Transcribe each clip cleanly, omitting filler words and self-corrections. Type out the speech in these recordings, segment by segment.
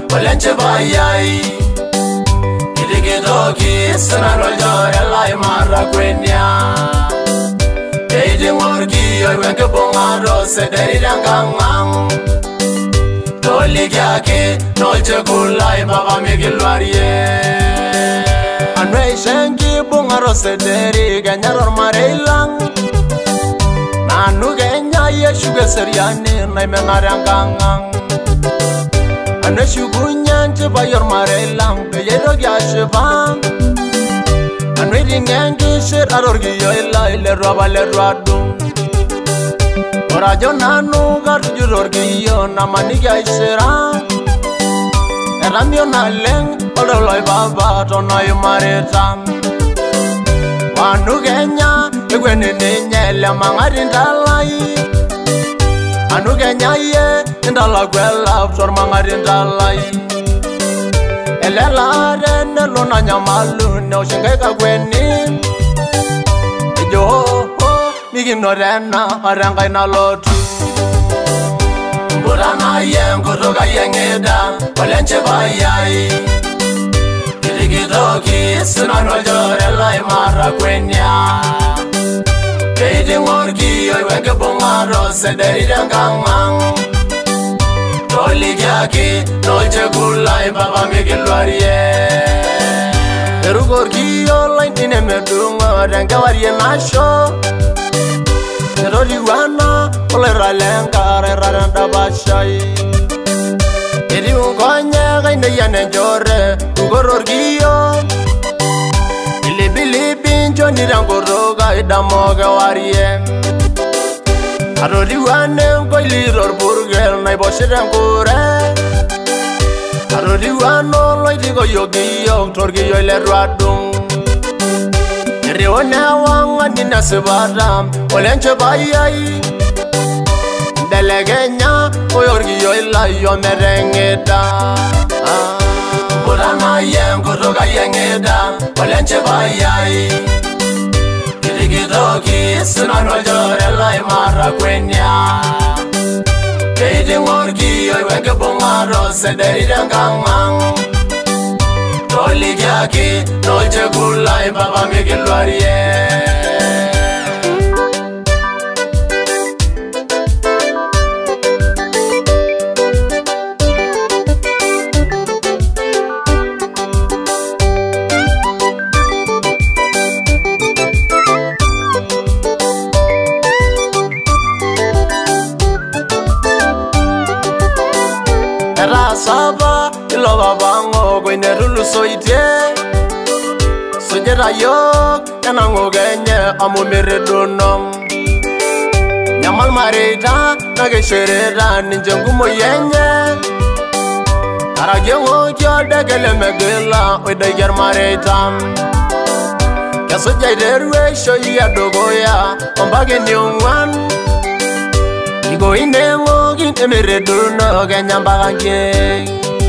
Walenche bayai Kidikidoki Sanaro jore lai marra kwenya Eidi morgi Yoi wenke bongaro Sederi dangangang Toli gyaki Nolche kulai Baba migilwarie Anwei shenki bongaro Sederi Ganyaror mareilang Nanu genya Yeshuge seriani Naimengaryangangang Ane shugunyan chiba yor marelang Peyero gyashivang Ane ringengi shir arorgi yoyla Ile roba le ruadung Orajo nanu garju rorgi yo Namani gyashirang Eramyo naleng Ololoi baba tonoy maretang Wanu genya Egweni ninyele mangarindalai Anu kenya ye indala gwela sor mangarindalai Elela rene luna nyamalu ne oshinga kagweni Ejo ho migino rena aranga inalotu Mbudana ye nguruga ye ngeda Walenche bayai Kidikidoki Sinano jore lai marra kwenya Eidi morgi Yoi wenke bongaro Sederi dangangang Toli gyaki Nolche kulai Baba migilwarie Eru gorgi Yolai nine medungo Renge warie nasho Eroli wana Ole ralenga Raranda bashai Eri ungonye Gaine yane jore Ugororgi yo Bilibi Njoni rangoroga Idamoge warie Arori wane Ngoili ror burgel Naiboshirenkure Arori wano Loitigo yogi yok Torgi yoyle ruadung Eri one wanga Nina sibadam Walenche bayai Delegenya Oyorgi yoyla Yomerengeda Budana yenguruga yengeda Walenche bayai Kidikidoki Sinano jore lai marra kwenya Eidi morgi Yoi wenke bongaro Sederi dangangang Toli gyaki Nolche kulai Baba migilwarie Saba ilo babango Gwene rulu soite Sojera yok Enango genye Amu meredunong Nyamal marita Nage sherera Ninjengumo yenye Karagengo Kyode gele megela Oida ger marita Keso jaiderwe Shoyi ya dogoya Ombage niungwan Igo inengo Ginte mereduno Genya mbagange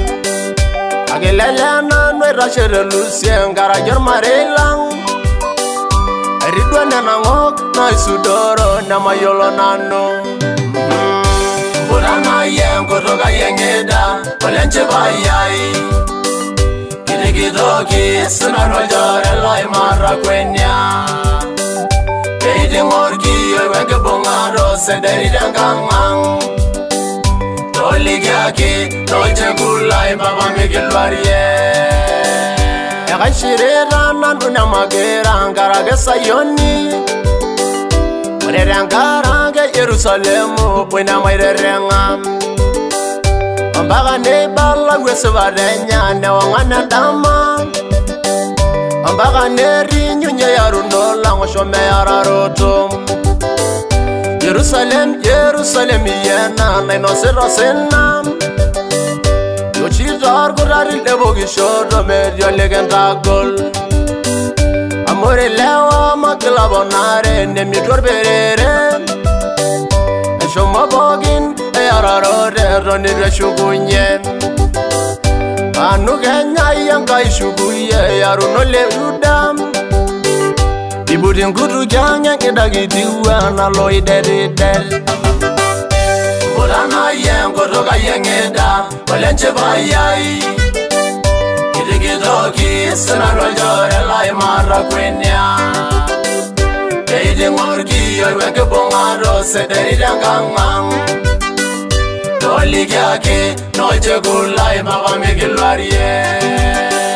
Agelelena Nwera shere lusien Gara jor marelang Eridwa nena ngok Na isudoro Nama yolo nano Budana yengo Toga yengeda Walenche bayai Kidikidoki Sinano jore lai marra kwenya Eidi morgi Yoi wenke bongaro Sederi dangangang Toli gyaki Nolche kulai Baba migilwarie Ega shirera Nandu nyamagera Ngarage sayoni Murere ngarage Yerusalemu Wina mairerenga Ambaga nebala Wese varenya Newangana dama Ambaga neri Nyunye yarunola Ngoshome yararoto Jerusalem, Jerusalem yena Nainosira sena Yochidar gurari debo gishodo Medio legenda gol Amore lewa Makila bonare Nemitor berere Eshoma bogin Eyararore Roni reshugunye Anu genya Yanga ishuguye Yarunole udam Ibudin kudu janya Kidagitiwa Na loy dedi del Ulana yen kotoka yengeda Walenche bayai Kidigitoki Sinanwal jore lai mara kwenya Deidi ngorki yoy weke bongaro Sederi dangangang Doli gyaki Noche gulai Mabami gilwarie